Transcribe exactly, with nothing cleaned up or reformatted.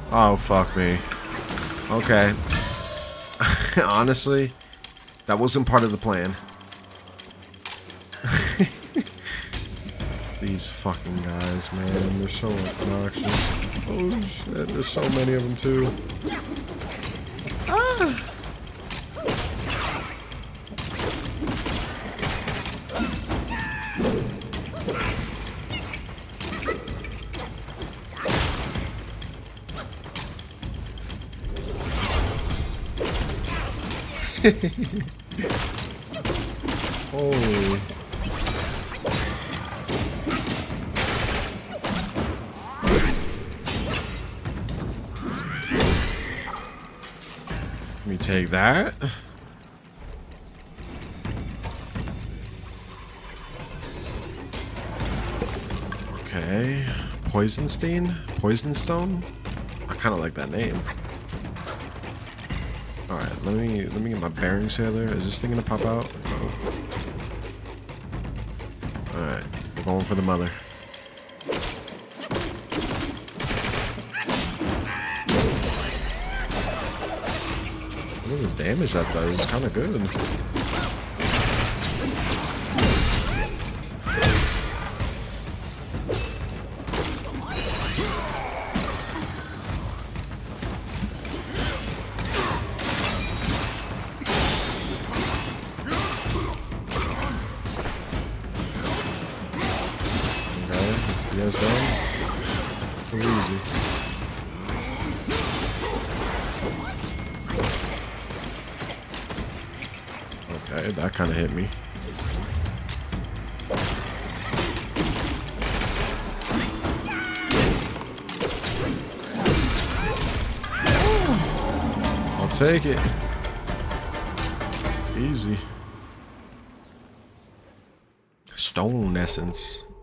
Oh, fuck me. Okay. Honestly, that wasn't part of the plan. These fucking guys, man. They're so obnoxious. Oh, shit. There's so many of them, too. Ah! Holy. Let me take that. Okay. Poisonstein? Poisonstone? I kind of like that name. Alright, let me let me get my bearings here. There. Is this thing gonna pop out? No. Alright, we're going for the mother. Look at the damage that does. It's kind of good. You guys done? Too easy. Okay, that kind of hit me. I'll take it. Easy. Stone essence.